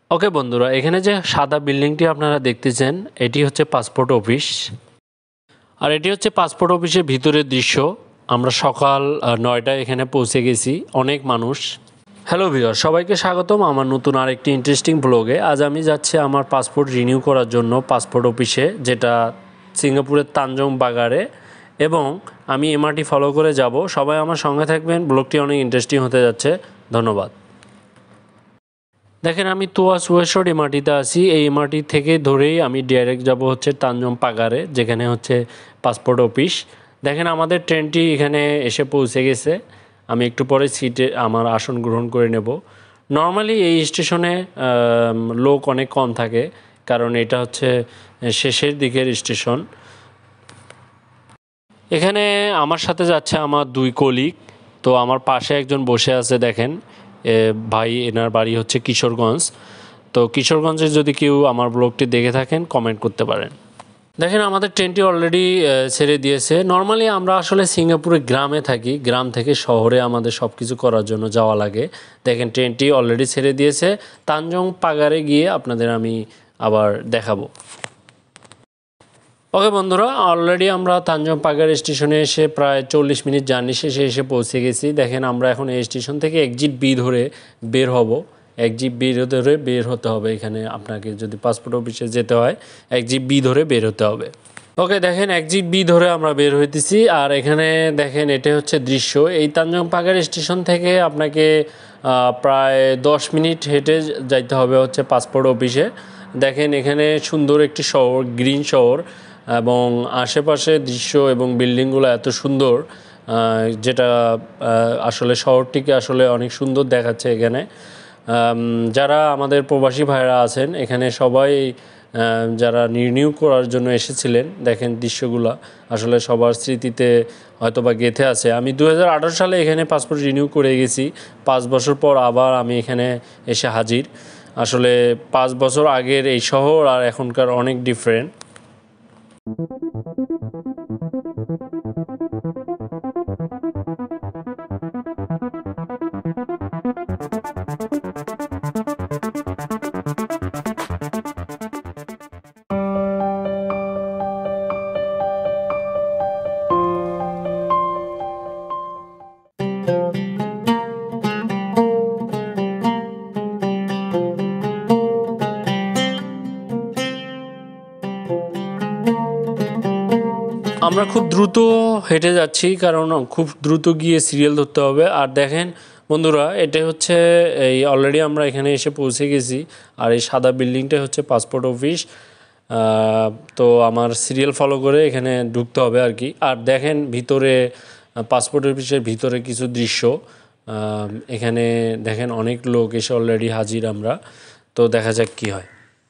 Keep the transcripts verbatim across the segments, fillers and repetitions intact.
ওকে বন্ধুরা, এখানে যে সাদা বিল্ডিংটি আপনারা দেখতেছেন এটি হচ্ছে পাসপোর্ট অফিস। আর এটি হচ্ছে পাসপোর্ট অফিসের ভিতরের দৃশ্য। আমরা সকাল নয়টায় এখানে পৌঁছে গেছি, অনেক মানুষ। হ্যালো ভিউয়ার, সবাইকে স্বাগতম আমার নতুন আরেকটি ইন্টারেস্টিং ব্লগে। আজ আমি যাচ্ছি আমার পাসপোর্ট রিনিউ করার জন্য পাসপোর্ট অফিসে, যেটা সিঙ্গাপুরের তানজং বাগারে, এবং আমি এমআরটি ফলো করে যাব। সবাই আমার সঙ্গে থাকবেন, ব্লগটি অনেক ইন্টারেস্টিং হতে যাচ্ছে। ধন্যবাদ। দেখেন, আমি তুয়াস ওয়েস্ট রোড এমআরটিতে আছি। এই এমআরটি থেকে ধরেই আমি ডাইরেক্ট যাব হচ্ছে তানজং পাগারে, যেখানে হচ্ছে পাসপোর্ট অফিস। দেখেন, আমাদের ট্রেনটি এখানে এসে পৌঁছে গেছে। আমি একটু পরে সিটে আমার আসন গ্রহণ করে নেব। নর্মালি এই স্টেশনে লোক অনেক কম থাকে, কারণ এটা হচ্ছে শেষের দিকের স্টেশন। এখানে আমার সাথে যাচ্ছে আমার দুই কলিগ। তো আমার পাশে একজন বসে আছে, দেখেন ভাই, এনার বাড়ি হচ্ছে কিশোরগঞ্জ। তো কিশোরগঞ্জে যদি কেউ আমার ব্লগটি দেখে থাকেন কমেন্ট করতে পারেন। দেখেন, আমাদের ট্রেনটি অলরেডি ছেড়ে দিয়েছে। নর্মালি আমরা আসলে সিঙ্গাপুরে গ্রামে থাকি, গ্রাম থেকে শহরে আমাদের সব কিছু করার জন্য যাওয়া লাগে। দেখেন, ট্রেনটি অলরেডি ছেড়ে দিয়েছে। তানজং পাগারে গিয়ে আপনাদের আমি আবার দেখাবো। ওকে বন্ধুরা, অলরেডি আমরা তানজং পাগার স্টেশনে এসে প্রায় চল্লিশ মিনিট জার্নি শেষে এসে পৌঁছে গেছি। দেখেন, আমরা এখন এই স্টেশন থেকে এক্সিট বি ধরে বের হব। এক্সিট বি ধরে বের হতে হবে। এখানে আপনাকে যদি পাসপোর্ট অফিসে যেতে হয় এক্সিট বি ধরে বের হতে হবে। ওকে, দেখেন এক্সিট বি ধরে আমরা বের হইতেছি। আর এখানে দেখেন, এটা হচ্ছে দৃশ্য। এই তানজং পাগার স্টেশন থেকে আপনাকে প্রায় দশ মিনিট হেঁটে যাইতে হবে হচ্ছে পাসপোর্ট অফিসে। দেখেন, এখানে সুন্দর একটি শহর, গ্রিন শহর, এবং আশেপাশে দৃশ্য এবং বিল্ডিংগুলো এত সুন্দর, যেটা আসলে শহরটিকে আসলে অনেক সুন্দর দেখাচ্ছে। এখানে যারা আমাদের প্রবাসী ভাইরা আছেন এখানে সবাই যারা রিনিউ করার জন্য এসেছিলেন, দেখেন দৃশ্যগুলো আসলে সবার স্মৃতিতে হয়তো বা গেঁথে আছে। আমি দু হাজার আঠারো সালে এখানে পাসপোর্ট রিনিউ করে গেছি। পাঁচ বছর পর আবার আমি এখানে এসে হাজির। আসলে পাঁচ বছর আগের এই শহর আর এখনকার অনেক ডিফারেন্ট। আমরা খুব দ্রুত হেঁটে যাচ্ছি, কারণ খুব দ্রুত গিয়ে সিরিয়াল ধরতে হবে। আর দেখেন বন্ধুরা, এটা হচ্ছে এই অলরেডি আমরা এখানে এসে পৌঁছে গেছি। আর এই সাদা বিল্ডিংটা হচ্ছে পাসপোর্ট অফিস। তো আমার সিরিয়াল ফলো করে এখানে ঢুকতে হবে আর কি। আর দেখেন ভিতরে, পাসপোর্ট অফিসের ভিতরে কিছু দৃশ্য। এখানে দেখেন অনেক লোক এসে অলরেডি হাজির আমরা। তো দেখা যাক কি হয়।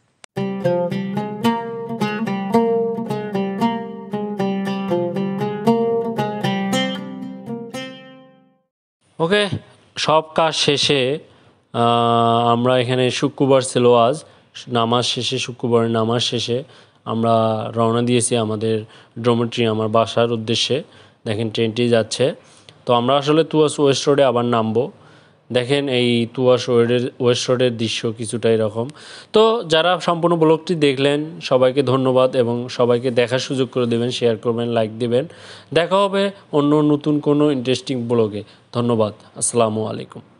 ওকে, সব কাজ শেষে আমরা এখানে শুক্রবার ছিল আজ, নামাজ শেষে, শুক্রবারের নামাজ শেষে আমরা রওনা দিয়েছি আমাদের ড্রোমেট্রি, আমার বাসার উদ্দেশ্যে। দেখেন ট্রেনটি যাচ্ছে। তো আমরা আসলে তুয়াস ওয়েস্ট রোডে আবার নামবো। দেখেন এই তুয়াস রোডের ওয়েস্ট রোডের দৃশ্য কিছুটা এরকম। তো যারা সম্পূর্ণ ব্লগটি দেখলেন সবাইকে ধন্যবাদ, এবং সবাইকে দেখার সুযোগ করে দেবেন, শেয়ার করবেন, লাইক দেবেন। দেখা হবে অন্য নতুন কোনো ইন্টারেস্টিং ব্লগে। ধন্যবাদ। আসসালামু আলাইকুম।